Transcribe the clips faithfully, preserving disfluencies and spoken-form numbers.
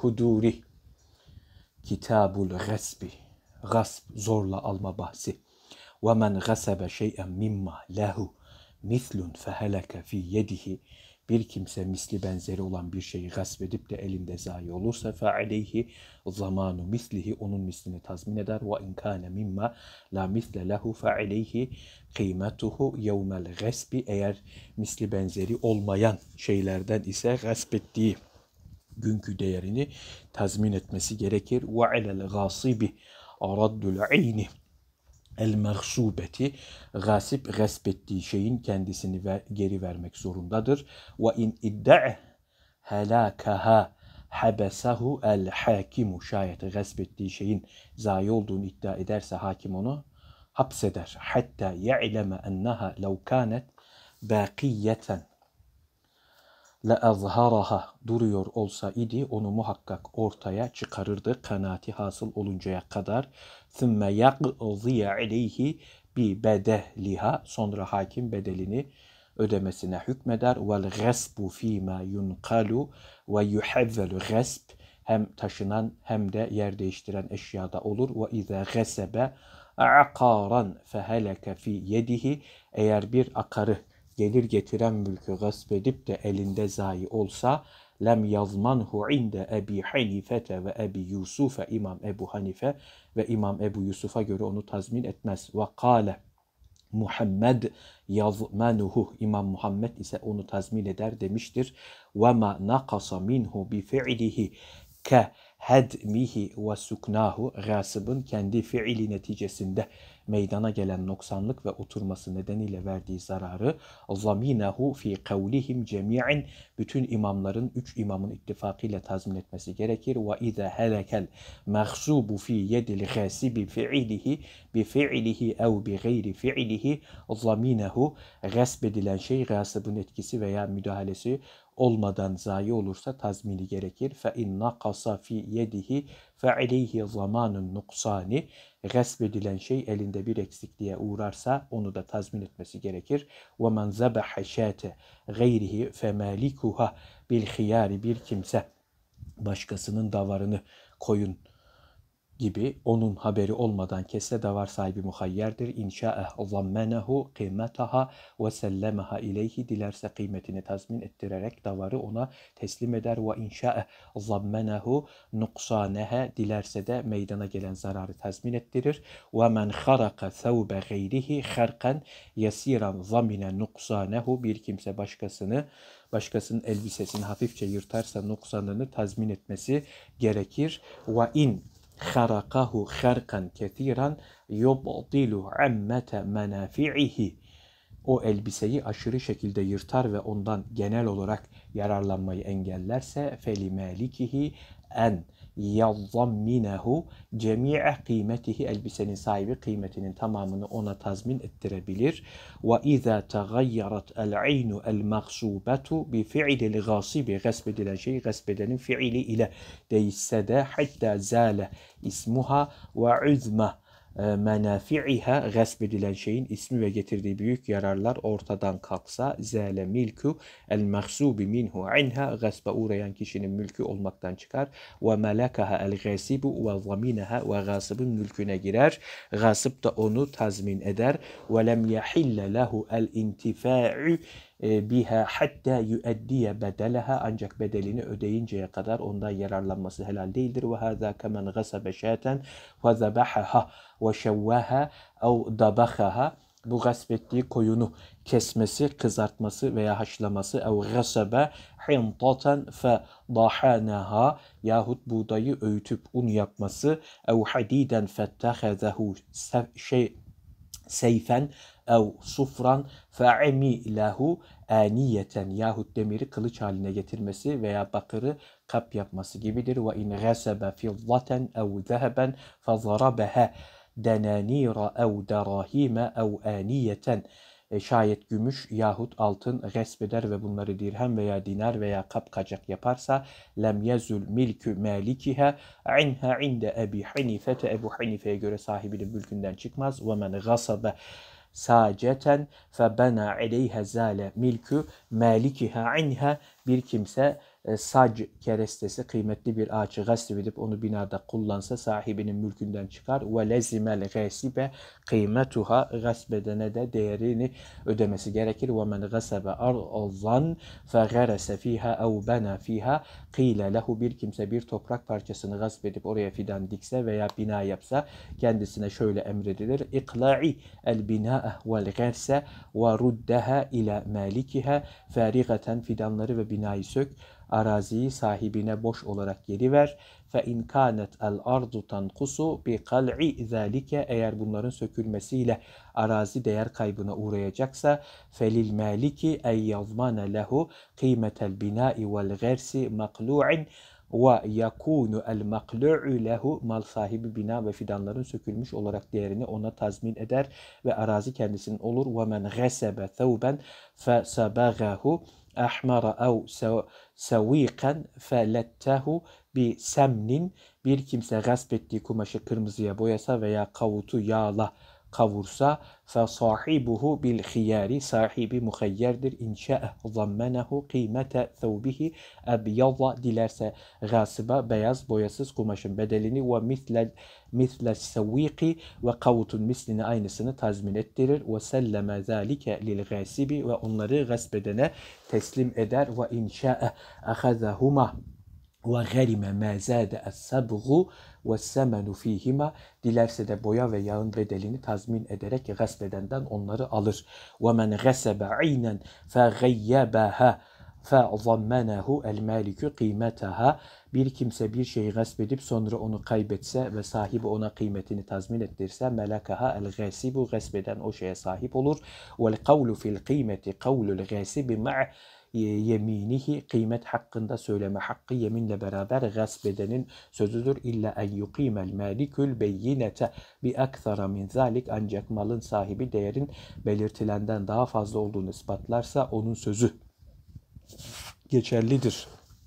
kuduri. Kitabul gasbi. Gasp, zorla alma bahsi. Ve men gasebe şey'en mimma lehu mislun feheleke fi yedihi. Bir kimse misli benzeri olan bir şeyi gasp edip de elinde zayi olursa fe aleyhi zamanu mislihi, onun mislini tazmin eder. Ve in kâne mimma la misle lehu fe aleyhi kıymetuhu yevmel gasbi. Eğer misli benzeri olmayan şeylerden ise gasp ettiği günkü değerini tazmin etmesi gerekir. Ve alel gasibi araddul ayni el-meğsubeti, gasip gasp ettiği şeyin kendisini ver, geri vermek zorundadır. Ve in idda'a helakaha habesahu el-hakimu, şayet gasp ettiği şeyin zayi olduğunu iddia ederse hakim onu hapseder. Hatta ya'leme enneha lev kânet bâkiyeten le'azharaha, duruyor olsa idi onu muhakkak ortaya çıkarırdı kanaati hasıl oluncaya kadar. Thumma yaqdiya aleyhi bi bedeliha, sonra hakim bedelini ödemesine hükmeder. Vel gasbu fîmâ yunqalu ve yuhavvelu gasb, hem taşınan hem de yer değiştiren eşyada olur. Ve izâ gasebe aqaran feheleke fi yedihi, eğer bir akarı, gelir getiren mülkü gasp edip de elinde zayi olsa, lem yazmanhu inde Ebi Hanifete ve Ebi Yusuf'e, İmam Ebu Hanife ve İmam Ebu Yusuf'a göre onu tazmin etmez. Ve kâle Muhammed yazmanuhu, İmam Muhammed ise onu tazmin eder demiştir. Ve ma nakasa minhu bi fi'lihi ke hedmihi ve suknahu, gasıbın kendi fiili neticesinde meydana gelen noksanlık ve oturması nedeniyle verdiği zararı zaminahu fi kavlihim cemi'in, bütün imamların, üç imamın ittifakıyla tazmin etmesi gerekir. Ve izâ helekel mağsubu fi yedil gâsibi fi'ilihi bi fi'ilihi ev bi gayri fi'ilihi zaminahu, gasp edilen şey gasıbın etkisi veya müdahalesi olmadan zayi olursa tazmini gerekir. Fe in nakasa fi yedihi fe aleyhi zamanun nuksani, gasp edilen şey elinde bir eksikliğe uğrarsa onu da tazmin etmesi gerekir. Ve men zebaha şate gayrihi fe malikuha bil khiyari, bir kimse başkasının davarını, koyun gibi onun haberi olmadan kesse davar sahibi muhayyerdir. İnşa'e zammenehu kıymetaha ve sellemeha ileyhi, dilerse kıymetini tazmin ettirerek davarı ona teslim eder. Ve inşa'e zammenehu nuksaneha, dilerse de meydana gelen zararı tazmin ettirir. Ve men haraka thawbe gayrihi harkan yasiran zamine nuksanehu, bir kimse başkasını başkasının elbisesini hafifçe yırtarsa nuksanını tazmin etmesi gerekir. Ve in harakahu harkan kethiran yubdilu ammete menafi'ihi, o elbiseyi aşırı şekilde yırtar ve ondan genel olarak yararlanmayı engellerse feli malikihi en yazamminehu cemi'e kıymetihi, elbisenin sahibi kıymetinin tamamını ona tazmin ettirebilir. Ve izâ tegayyarat el-aynu el-mağsubetu bi fi'lil gâsibi, gasp edilen şey gasp edenin fiili ile değişse de hatta zâle ismuha ve uzma menafi'iha, gasp edilen şeyin ismi ve getirdiği büyük yararlar ortadan kalksa, zâle milku el-mağsubi minhu anha, gaspa uğrayan kişinin mülkü olmaktan çıkar. Ve melekaha el-gâsibu ve zaminaha, ve gasıbın mülküne girer, gasıp da onu tazmin eder. Ve lem yahille lehu el-intifa'u biha hatta yuaddiye bedelaha, ancak bedelini ödeyinceye kadar ondan yararlanması helal değildir. Ve hâzâ kemen gasabe şâten ve zebahaha ve şevvaha ev dabahaha, bu gasp ettiği koyunu kesmesi, kızartması veya haşlaması, ev gasabe hintaten fe dahanaha, yahut buğdayı öğütüp un yapması, ev hadiden fettehezehu şey seyfen ev sufran fe'amilehu aniyeten, yahut demiri kılıç haline getirmesi veya bakırı kap yapması gibidir. Ve in gasaba fiddaten ev zeheben fezarabaha denanira ev derahime ev aniyeten, şayet gümüş yahut altın gasp eder ve bunları dirhem veya dinar veya kapkacak yaparsa, lem yezul milkü malikiha anha inde Ebi Hanifete, Ebu Hanife'ye göre sahibinin mülkünden çıkmaz. Ve men gasabe saceten fe bena aleyha zale milkü malikiha anha, bir kimse e, sac kerestesi kıymetli bir ağaçı gasp edip onu binada kullansa sahibinin mülkünden çıkar. Ve lezimel gasibe kıymetuha, gasp edene de değerini ödemesi gerekir. Ve men gasabe arzan fe gerese fiha ev bena fiha kıyle lehu, bir kimse bir toprak parçasını gasp edip oraya fidan dikse veya bina yapsa kendisine şöyle emredilir: İkla'i el bina'e vel gerse ve ruddeha ila malikiha, farigatan, fidanları ve binayı sök, araziyi sahibine boş olarak geri ver. Fe in kanet el ardu tankusu bi kal'i zalike, eğer bunların sökülmesiyle arazi değer kaybına uğrayacaksa felil maliki ey yazmane lehu kıymetel bina'i vel gersi maklu'in ve yakunu el maklu'u lehu, mal sahibi bina ve fidanların sökülmüş olarak değerini ona tazmin eder ve arazi kendisinin olur. Ve men gasebe thawben fe sabagahu ahmara ev saviqan felettehu bi semnin, bir kimse gasp ettiği kumaşı kırmızıya boyasa veya kavutu yağla kavursa fe sahibuhu bil khiyari, sahibi muhayyerdir. İnşa'e zammenehu kıymete thawbihi ebyada, dilerse gasiba beyaz boyasız kumaşın bedelini ve mislel misle sevviki, ve kavutun mislini aynısını tazmin ettirir. Ve selleme zalike lil gasibi, ve onları gasp edene teslim eder. Ve inşa'e ahazahuma ve gerime ma zâde es-sabğu ve semenu fîhima, dilerse de boya ve yağın bedelini tazmin ederek gasp edenden onları alır. Ve men gasebe aynen fe gayyabaha fe zammenehu el maliku kıymetaha, bir kimse bir şeyi gasp edip sonra onu kaybetse ve sahibi ona kıymetini tazmin ettirse melakaha el gasibu, gasp eden o şeye sahip olur. Vel kavlu fil kıymeti kavlul gasibi ma' yeminihi, kıymet hakkında söyleme hakkı yeminle beraber gasp edenin sözüdür. İlla en yuqimel malikul beyinete bi akthara min zalik, ancak malın sahibi değerin belirtilenden daha fazla olduğunu ispatlarsa onun sözü geçerlidir.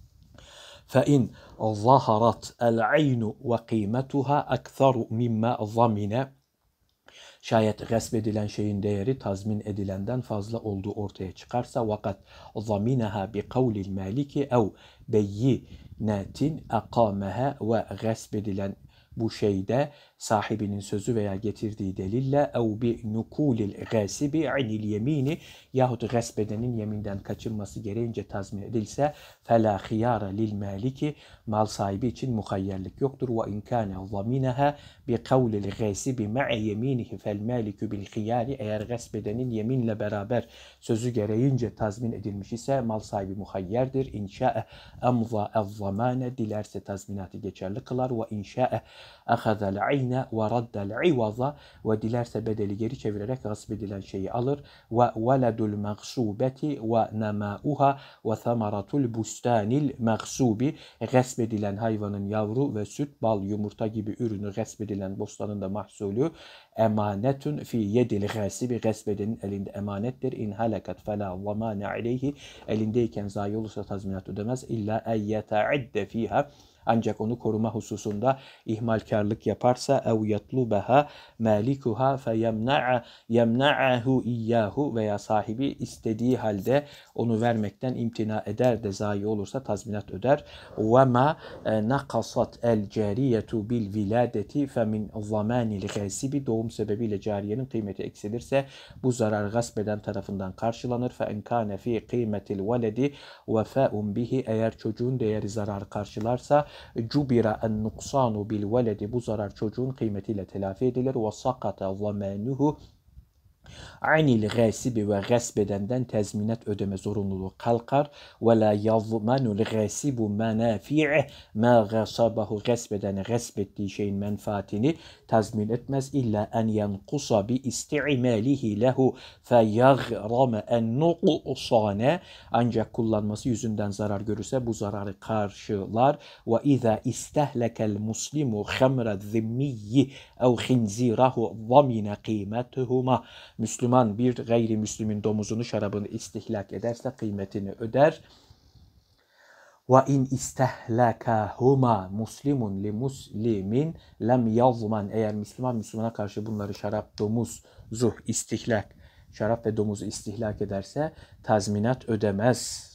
Fe in zaharat el aynu ve kıymetuha aktharu mimma zamine, şayet gasp edilen şeyin değeri tazmin edilenden fazla olduğu ortaya çıkarsa, vakat zaminaha bi kavlil maliki ev beyyinatin aqamaha, ve gasp edilen bu şeyde sahibinin sözü veya getirdiği delille ev bi nukulil gasibi anil yemini, yahut gasp edenin yeminden kaçınması gereğince tazmin edilse fela khiyara lil maliki, mal sahibi için muhayyerlik yoktur. Ve in kana zaminaha bi kavlil gasibi ma'a yeminihi fel maliku bil khiyari, eğer gasp edenin yeminle beraber sözü gereğince tazmin edilmiş ise mal sahibi muhayyerdir. İnşa'e emza ez-zamane, dilerse tazminatı geçerli kılar. Ve inşa'e ahazel ayne ve raddel ivaza, ve dilerse bedeli geri çevirerek gasp edilen şeyi alır. Ve veledul mağsubeti ve nemauha ve thamaratul bustanil mağsubi, gasp edilen hayvanın yavru ve süt, bal, yumurta gibi ürünü gasp edilen bostanın da mahsulü emanetun fi yedil gasibi, gasp edenin elinde emanettir. İn halakat fela zamane aleyhi, elindeyken zayi olursa tazminat ödemez. İlla en yeta'idde fiha, ancak onu koruma hususunda ihmalkarlık yaparsa ev yatlubaha malikuha fe yemna'ahu iyyahu, veya sahibi istediği halde onu vermekten imtina eder de zayi olursa tazminat öder. Ve ma nakasat el cariyetu bil viladeti fe min zamanil gasibi, doğum sebebiyle cariyenin kıymeti eksilirse bu zarar gasp eden tarafından karşılanır. Fe en kâne fi kıymetil veledi ve fe'un bihi, eğer çocuğun değeri zararı karşılarsa cubira en nuksanu bil veledi, bu zarar çocuğun kıymetiyle telafi edilir. Ve sakata zamanuhu anil gasibi, ve gasp edenden tezminat ödeme zorunluluğu kalkar. Ve la yazmanul gasibu menafi'e ma gasabahu, gasp eden gasp ettiği şeyin menfaatini tazmin etmez. İlla en yankusa bi isti'malihi lehu fe yagrame en nuqsane, ancak kullanması yüzünden zarar görürse bu zararı karşılar. Ve iza istehlekel muslimu khamra zimmiyyi ev khinzirahu zamine kıymetuhuma, Müslüman bir gayrimüslimin domuzunu, şarabını istihlak ederse kıymetini öder. Ve in istehlakahuma muslimun li muslimin lem yazman, eğer Müslüman Müslümana karşı bunları, şarap, domuz, zuh, istihlak, şarap ve domuzu istihlak ederse tazminat ödemez.